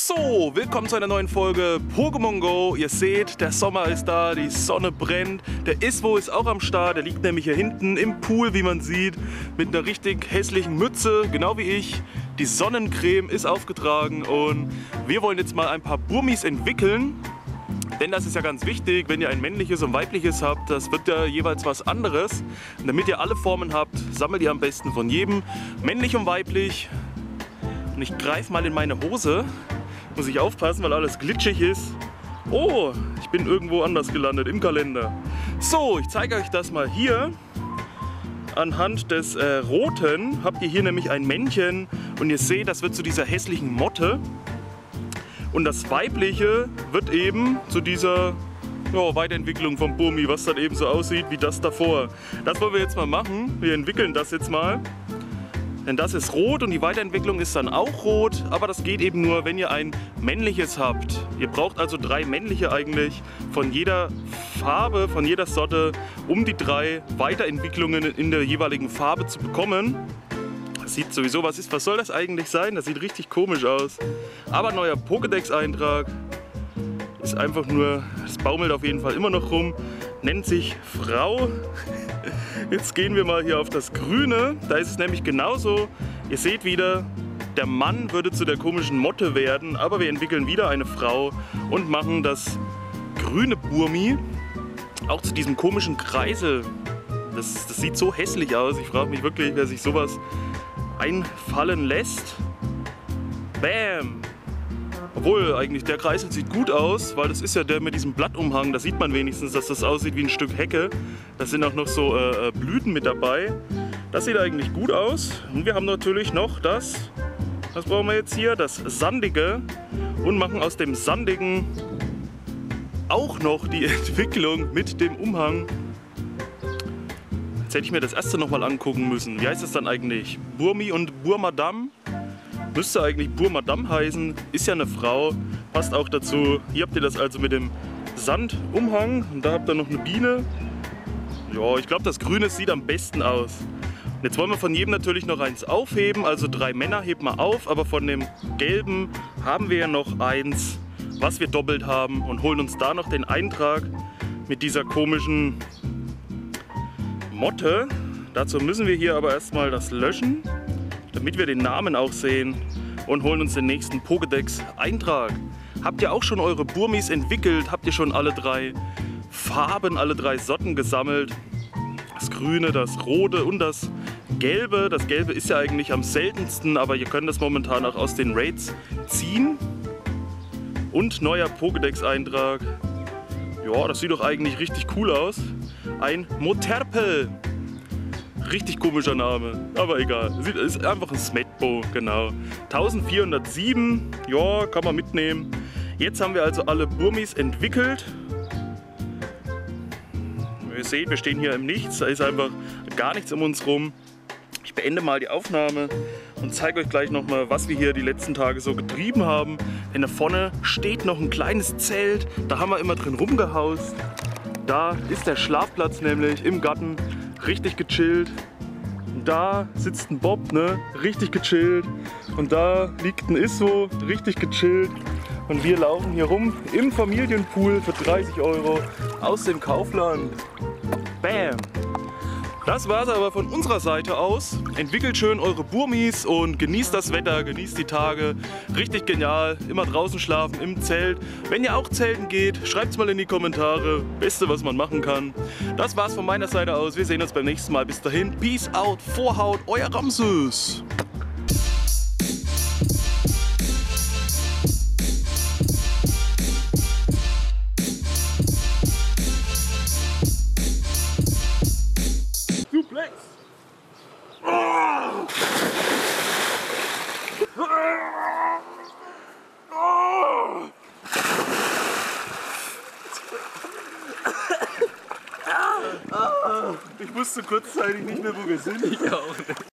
So, willkommen zu einer neuen Folge Pokémon Go. Ihr seht, der Sommer ist da, die Sonne brennt. Der Iswo ist auch am Start, der liegt nämlich hier hinten im Pool, wie man sieht, mit einer richtig hässlichen Mütze, genau wie ich. Die Sonnencreme ist aufgetragen und wir wollen jetzt mal ein paar Burmis entwickeln. Denn das ist ja ganz wichtig, wenn ihr ein männliches und weibliches habt, das wird ja jeweils was anderes. Und damit ihr alle Formen habt, sammelt ihr am besten von jedem, männlich und weiblich. Und ich greife mal in meine Hose. Muss ich aufpassen, weil alles glitschig ist. Oh, ich bin irgendwo anders gelandet, im Kalender. So, ich zeige euch das mal hier. Anhand des Roten habt ihr hier nämlich ein Männchen. Und ihr seht, das wird zu dieser hässlichen Motte. Und das Weibliche wird eben zu dieser Weiterentwicklung vom Burmi, was dann eben so aussieht wie das davor. Das wollen wir jetzt mal machen. Wir entwickeln das jetzt mal. Denn das ist rot und die Weiterentwicklung ist dann auch rot, aber das geht eben nur, wenn ihr ein männliches habt. Ihr braucht also 3 männliche eigentlich von jeder Farbe, von jeder Sorte, um die 3 Weiterentwicklungen in der jeweiligen Farbe zu bekommen. Das sieht sowieso, was soll das eigentlich sein? Das sieht richtig komisch aus. Aber neuer Pokédex-Eintrag ist einfach nur, es baumelt auf jeden Fall immer noch rum, nennt sich Frau. Jetzt gehen wir mal hier auf das Grüne, da ist es nämlich genauso. Ihr seht wieder, der Mann würde zu der komischen Motte werden, aber wir entwickeln wieder eine Frau und machen das grüne Burmi auch zu diesem komischen Kreisel. Das sieht so hässlich aus, ich frage mich wirklich, wer sich sowas einfallen lässt. Bam! Obwohl, eigentlich der Kreisel sieht gut aus, weil das ist ja der mit diesem Blattumhang. Da sieht man wenigstens, dass das aussieht wie ein Stück Hecke. Da sind auch noch so Blüten mit dabei. Das sieht eigentlich gut aus. Und wir haben natürlich noch das, was brauchen wir jetzt hier? Das Sandige. Und machen aus dem Sandigen auch noch die Entwicklung mit dem Umhang. Jetzt hätte ich mir das erste nochmal angucken müssen. Wie heißt das dann eigentlich? Burmi und Burmadam? Müsste eigentlich Burmadam heißen, ist ja eine Frau, passt auch dazu. Hier habt ihr das also mit dem Sandumhang und da habt ihr noch eine Biene. Ja, ich glaube, das Grüne sieht am besten aus. Und jetzt wollen wir von jedem natürlich noch eins aufheben, also 3 Männer heben wir auf, aber von dem Gelben haben wir ja noch eins, was wir doppelt haben und holen uns da noch den Eintrag mit dieser komischen Motte. Dazu müssen wir hier aber erstmal das löschen, damit wir den Namen auch sehen und holen uns den nächsten Pokédex-Eintrag. Habt ihr auch schon eure Burmis entwickelt? Habt ihr schon alle 3 Farben, alle 3 Sorten gesammelt? Das Grüne, das Rote und das Gelbe. Das Gelbe ist ja eigentlich am seltensten, aber ihr könnt das momentan auch aus den Raids ziehen. Und neuer Pokédex-Eintrag. Ja, das sieht doch eigentlich richtig cool aus. Ein Moterpel. Richtig komischer Name, aber egal. Ist einfach ein Smetbo, genau. 1407, ja, kann man mitnehmen. Jetzt haben wir also alle Burmis entwickelt. Ihr seht, wir stehen hier im Nichts, da ist einfach gar nichts um uns rum. Ich beende mal die Aufnahme und zeige euch gleich nochmal, was wir hier die letzten Tage so getrieben haben. Denn da vorne steht noch ein kleines Zelt, da haben wir immer drin rumgehaust. Da ist der Schlafplatz nämlich im Garten. Richtig gechillt. Und da sitzt ein Bob, ne? Richtig gechillt. Und da liegt ein Iswo, richtig gechillt. Und wir laufen hier rum im Familienpool für 30 € aus dem Kaufland. Bam! Das war's aber von unserer Seite aus. Entwickelt schön eure Burmis und genießt das Wetter, genießt die Tage. Richtig genial, immer draußen schlafen, im Zelt. Wenn ihr auch zelten geht, schreibt's mal in die Kommentare. Beste, was man machen kann. Das war's von meiner Seite aus. Wir sehen uns beim nächsten Mal. Bis dahin, Peace out, Vorhaut, euer Ramses. Suplex! Ich wusste kurzzeitig nicht mehr, wo wir sind. Ich auch nicht.